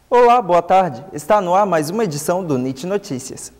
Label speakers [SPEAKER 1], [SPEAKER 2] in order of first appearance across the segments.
[SPEAKER 1] Olá, boa tarde. Está no ar mais uma edição do NIT Notícias.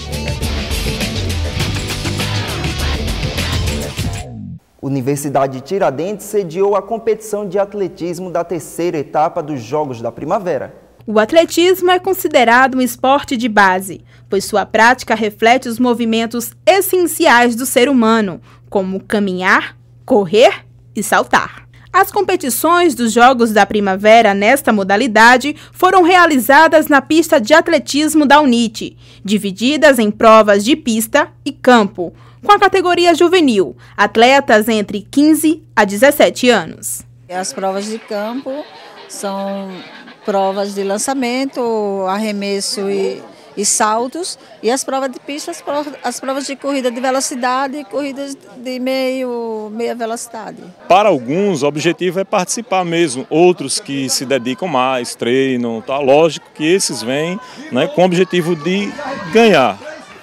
[SPEAKER 1] Universidade Tiradentes sediou a competição de atletismo da terceira etapa dos Jogos da Primavera.
[SPEAKER 2] O atletismo é considerado um esporte de base, pois sua prática reflete os movimentos essenciais do ser humano, como caminhar, correr e saltar. As competições dos Jogos da Primavera nesta modalidade foram realizadas na pista de atletismo da UNIT, divididas em provas de pista e campo, com a categoria juvenil, atletas entre 15 a 17 anos.
[SPEAKER 3] As provas de campo são provas de lançamento, arremesso e saltos, e as provas de pista, as provas de corrida de velocidade e corridas de meia velocidade.
[SPEAKER 4] Para alguns, o objetivo é participar mesmo, outros que se dedicam mais, treinam, tá? Lógico que esses vêm, né, com o objetivo de ganhar.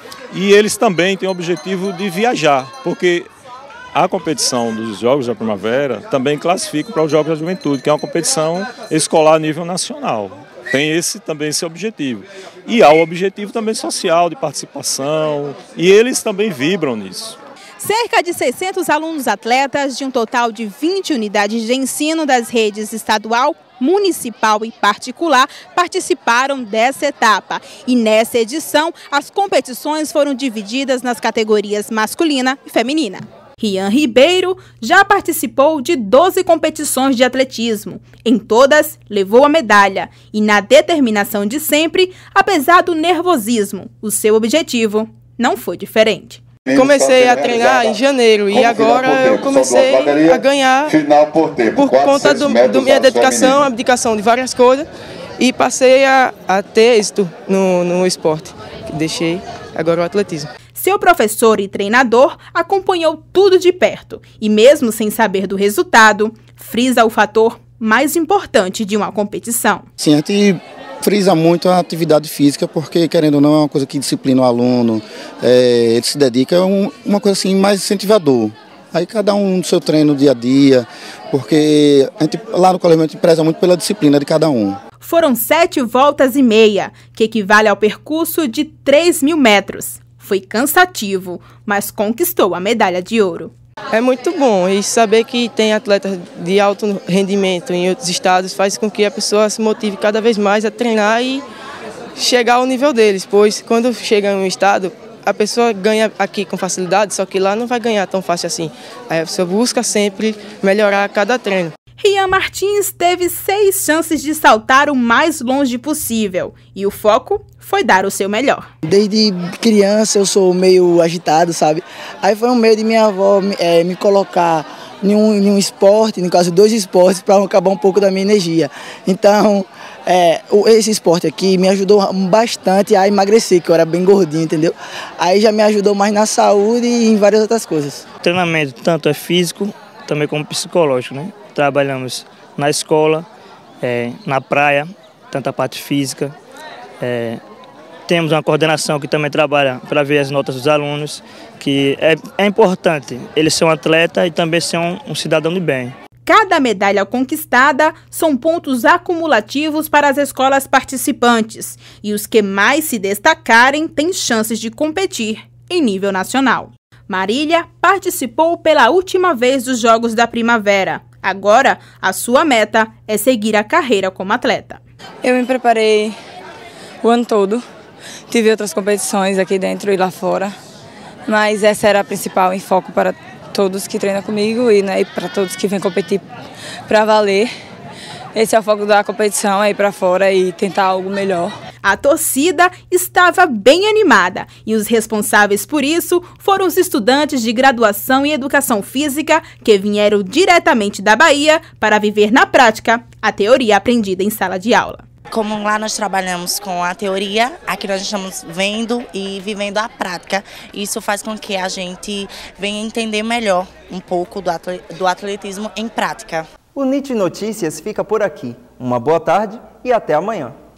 [SPEAKER 4] E eles também têm o objetivo de viajar, porque a competição dos Jogos da Primavera também classifica para os Jogos da Juventude, que é uma competição escolar a nível nacional. Tem também esse objetivo. E há o objetivo também social, de participação, e eles também vibram nisso.
[SPEAKER 2] Cerca de 600 alunos atletas de um total de 20 unidades de ensino das redes estadual, municipal e particular participaram dessa etapa. E nessa edição, as competições foram divididas nas categorias masculina e feminina. Rian Ribeiro já participou de 12 competições de atletismo. Em todas, levou a medalha. E na determinação de sempre, apesar do nervosismo, o seu objetivo não foi diferente.
[SPEAKER 5] Comecei a treinar em janeiro e agora eu comecei a ganhar por conta da minha dedicação, abdicação de várias coisas, e passei a ter êxito no esporte. Deixei agora o atletismo.
[SPEAKER 2] Seu professor e treinador acompanhou tudo de perto e, mesmo sem saber do resultado, frisa o fator mais importante de uma competição.
[SPEAKER 6] Sim, a gente frisa muito a atividade física, porque, querendo ou não, é uma coisa que disciplina o aluno, ele se dedica, é uma coisa assim mais incentivador. Aí cada um no seu treino dia a dia, porque a gente, lá no colégio a gente preza muito pela disciplina de cada um.
[SPEAKER 2] Foram 7 voltas e meia, que equivale ao percurso de 3.000 metros. Foi cansativo, mas conquistou a medalha de ouro.
[SPEAKER 5] É muito bom, e saber que tem atletas de alto rendimento em outros estados faz com que a pessoa se motive cada vez mais a treinar e chegar ao nível deles, pois quando chega em um estado, a pessoa ganha aqui com facilidade, só que lá não vai ganhar tão fácil assim. Aí a pessoa busca sempre melhorar a cada treino.
[SPEAKER 2] Rian Martins teve 6 chances de saltar o mais longe possível e o foco foi dar o seu melhor.
[SPEAKER 7] Desde criança eu sou meio agitado, sabe? Aí foi um meio de minha avó me colocar em um esporte, no caso 2 esportes, para acabar um pouco da minha energia. Então, esse esporte aqui me ajudou bastante a emagrecer, que eu era bem gordinho, entendeu? Aí já me ajudou mais na saúde e em várias outras coisas.
[SPEAKER 8] O treinamento tanto é físico, também como psicológico, né? Trabalhamos na escola, na praia, tanto a parte física. Temos uma coordenação que também trabalha para ver as notas dos alunos, que é importante ele ser um atleta e também ser um cidadão de bem.
[SPEAKER 2] Cada medalha conquistada são pontos acumulativos para as escolas participantes e os que mais se destacarem têm chances de competir em nível nacional. Marília participou pela última vez dos Jogos da Primavera. Agora, a sua meta é seguir a carreira como atleta.
[SPEAKER 9] Eu me preparei o ano todo. Tive outras competições aqui dentro e lá fora. Mas essa era a principal em foco para todos que treinam comigo e para todos que vêm competir para valer. Esse é o foco da competição, é ir para fora e tentar algo melhor.
[SPEAKER 2] A torcida estava bem animada e os responsáveis por isso foram os estudantes de graduação em Educação Física que vieram diretamente da Bahia para viver na prática a teoria aprendida em sala de aula.
[SPEAKER 10] Como lá nós trabalhamos com a teoria, aqui nós estamos vendo e vivendo a prática. Isso faz com que a gente venha entender melhor um pouco do atletismo em prática.
[SPEAKER 1] O NIT Notícias fica por aqui. Uma boa tarde e até amanhã.